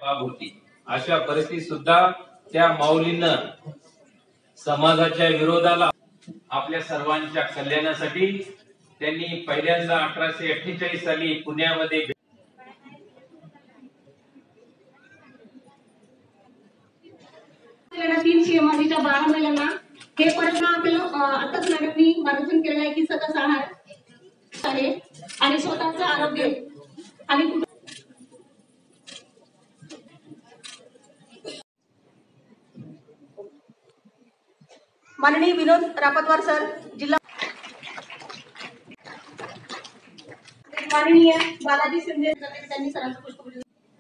बाब होती। अशा परिस्थितीत सुद्धा त्या माऊलीनं समाजाच्या विरोधाला आपल्या सर्वांच्या कल्याणासाठी त्यांनी पहिल्यांदा 1848 साली पुण्यामध्ये तीन सीएमआरच्या 12 महिन्यांना हे परत आपल्याला आताच मॅडमनी मार्गदर्शन केलं आहे की सकस आहार आहे आणि स्वतःचं आरोग्य आणि माननीय विनोद रापतवार सर जिल्हा माननीय बालाजी शिंदे त्यांनी सरांचं पुष्पगुच्छ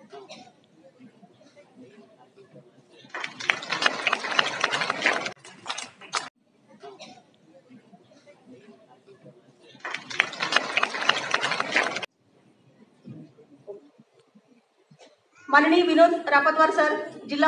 माननीय विनोद रापतवार सर जिल्हा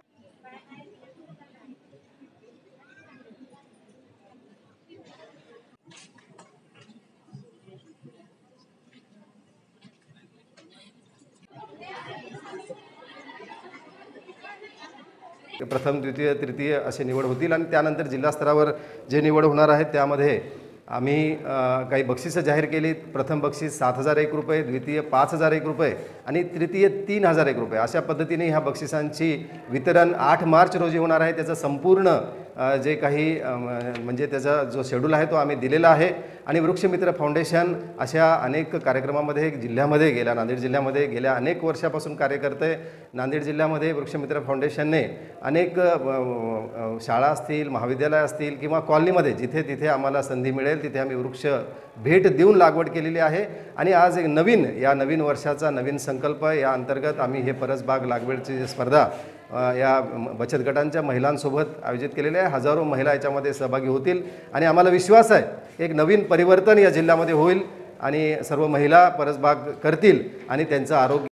प्रथम द्वितीय तृतीय असे निवड होतील आणि त्यानंतर जिल्हा स्तरावर जे निवड होणार आहे त्यामध्ये आम्ही काही बक्षिसं जाहीर केली। प्रथम बक्षीस 7,001 रुपये, द्वितीय 5,001 रुपये आणि तृतीय 3,001 रुपये अशा पद्धतीने ह्या बक्षिसांची वितरण 8 मार्च रोजी होणार आहे। त्याचं संपूर्ण जे काही म्हणजे त्याचा जो शेड्यूल आहे तो आम्ही दिलेला आहे आणि वृक्षमित्र फाउंडेशन अशा अनेक कार्यक्रमामध्ये जिल्ह्यामध्ये गेल्या नांदेड जिल्ह्यामध्ये गेल्या अनेक वर्षापासून कार्य करते। नांदेड जिल्ह्यामध्ये वृक्षमित्र फाउंडेशनने अनेक शाळा असतील, महाविद्यालय असतील किंवा कॉलनीमध्ये जिथे तिथे आम्हाला संधी मिळेल तिथे आम्ही वृक्ष भेट देऊन लागवड केलेली आहे आणि आज एक नवीन वर्षाचा नवीन संकल्प या अंतर्गत आम्ही हे परसबाग लागवडची स्पर्धा या बचत गटांच्या महिलांसोबत आयोजित केलेले आहे। हजारो महिला याच्यामध्ये सहभागी होतील आणि आम्हाला विश्वास आहे एक नवीन परिवर्तन या जिल्ह्यामध्ये होईल आणि सर्व महिला परसबाग करतील आणि त्यांचं आरोग्य